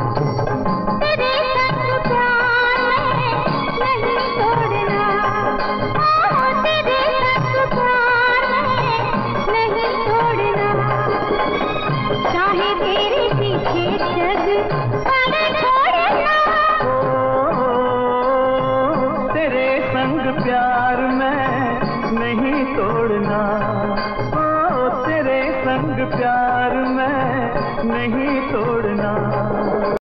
तेरे संग प्यार में नहीं तोड़ना, ओ तेरे संग प्यार में नहीं तोड़ना, चाहे तेरे पीछे जग पड़े छोड़ना। ओ तेरे संग प्यार में नहीं तोड़ना, ओ तेरे संग प्यार में नहीं तोड़ना।